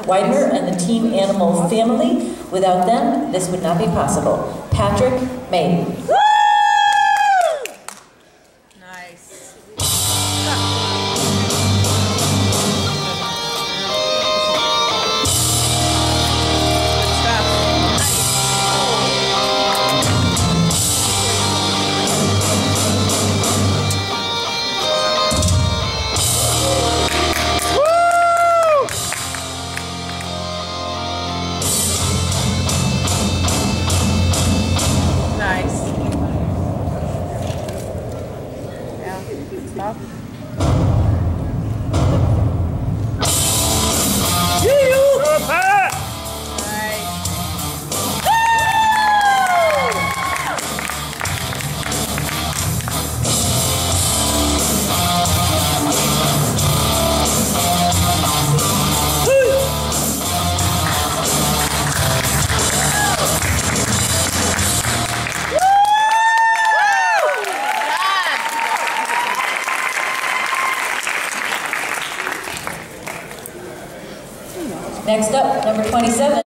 Widener and the Team Animal family. Without them, this would not be possible. Patrick May. Nice. Stop. Next up, number 27.